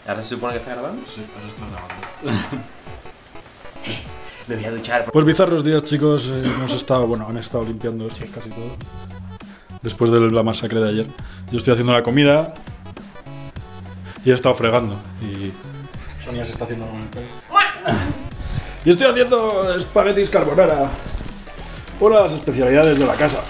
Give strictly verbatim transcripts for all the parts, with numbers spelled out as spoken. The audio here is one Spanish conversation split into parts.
¿Ahora se supone que está grabando? Sí, ahora está grabando. Me voy a duchar. Pues bizarros días, chicos. Eh, hemos estado, bueno, han estado limpiando esto casi todo. Después de la masacre de ayer. Yo estoy haciendo la comida. Y he estado fregando. Y Sonia se está haciendo con el pelo. Y estoy haciendo espaguetis carbonara. Una de las especialidades de la casa.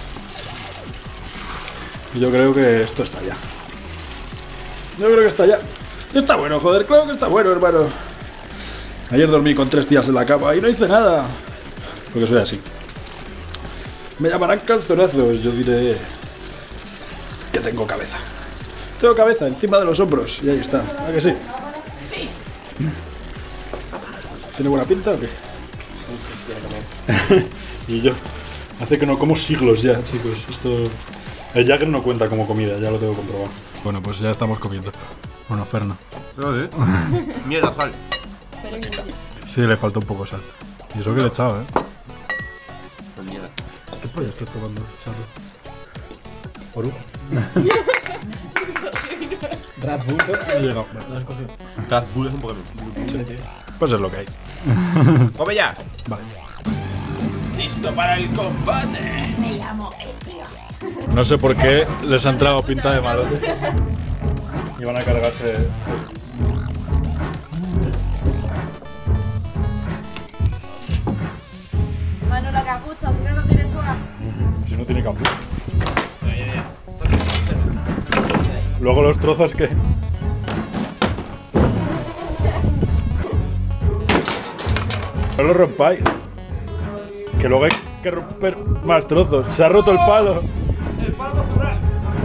Y yo creo que esto está ya. Yo creo que está ya. Está bueno, joder, claro que está bueno, hermano. Ayer dormí con tres días en la cama y no hice nada. Porque soy así. Me llamarán calzonazos, yo diré que tengo cabeza. Tengo cabeza encima de los hombros y ahí está. ¿A que sí? Sí. ¿Tiene buena pinta o qué? Y yo. Hace que no como siglos ya, chicos. Esto... El Jagger no cuenta como comida, ya lo tengo comprobado. Bueno, pues ya estamos comiendo. Bueno, Ferno. ¿Eh? Mierda, sal. Sí, le falta un poco de sal. Y eso que le he echado, ¿eh? Mierda. ¿Qué polla estás tomando, Charlie? ¿Oru? Red Bull. No he llegado. ¿Lo has cogido? Red Bull es un poco... Pues es lo que hay. ¡Come ya! Vale. ¡Listo para el combate! Me llamo Ezio. No sé por qué les ha entrado pinta de malote. Y van a cargarse... Manu, la capucha, si no, no tienes una. Si no tiene campo. Luego los trozos que... No lo rompáis. Que luego hay que romper más trozos. Se ha roto el palo. ¡El palo natural!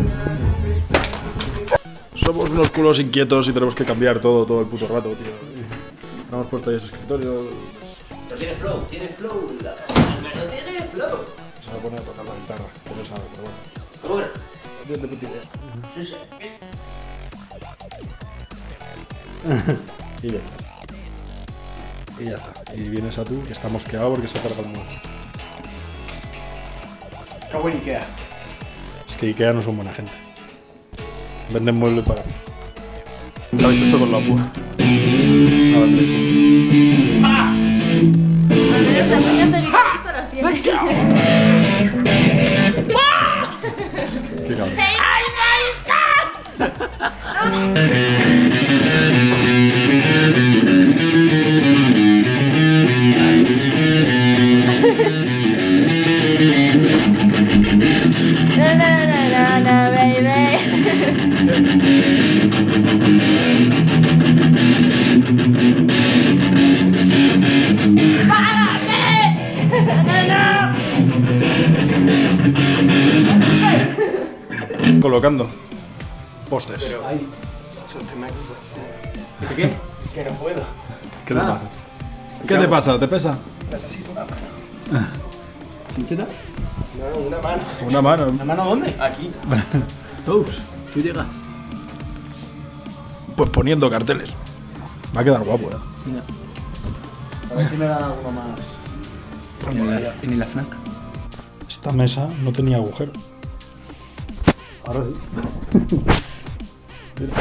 Somos unos culos inquietos y tenemos que cambiar todo, todo el puto rato, tío. No hemos puesto ahí ese escritorio. Pero tiene flow, tiene flow. No tiene flow. Se va a poner a tocar la guitarra, que no sabe, pero bueno. ¿Cómo era? No tiene puta idea. Sí, sí. Y ya está. Y ya está. Y vienes a tú, que está mosqueado porque se ha cargado el mueble. Qué buen Ikea. Es que Ikea no son buena gente. Venden muebles para mí. Lo habéis hecho con la púa. Nada triste. Estas uñas delicadas las tienes. Qué cabrón. Na na na na na, baby. ¡Párate! ¡No, no! Colocando postes. Ay, ¿qué qué? Que no puedo. ¿Qué te pasa? ¿Qué te pasa? ¿Te pesa? Necesito una mano. ¿Pincheta? No, una mano. Una mano. ¿Una mano dónde? Aquí. Tú, tú llegas. Pues poniendo carteles. Va a quedar guapo, ¿eh? Mira. A ver si me da uno más. En la, en la FNAC. Esta mesa no tenía agujero. Ahora sí. Mira.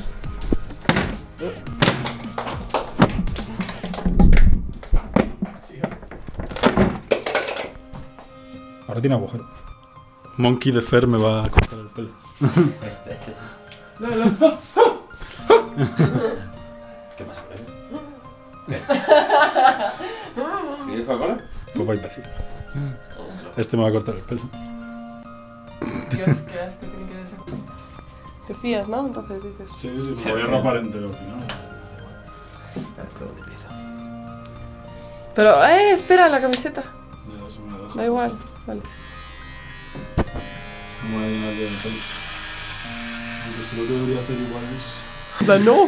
Ahora tiene agujero. Monkey de Fer me va a cortar el pelo. Este, este sí. ¿Qué pasa con él? ¿Qué? ¿Quieres Coca-Cola? Poco imbécil. Este me va a cortar el pelo. Dios, qué asco tiene que ser. Te fías, ¿no? Entonces dices. Sí, sí, me voy a rapar entero al final. Pero, eh, espera, la camiseta. Ya, se me deja. Da igual, vale. No me adivinas bien el pelo. Aunque si lo que debería hacer igual es... La no.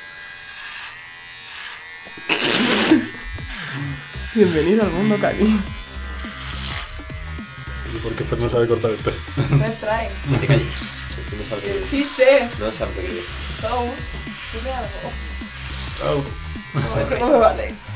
Bienvenido al mundo, Cali. ¿Y por qué Fer no sabe cortar el pelo? Me trae. No te calles. Tú no sabes lo que es. Sí sé. No sabes lo que es. Chao. Dime algo. Chao. No, eso no me vale.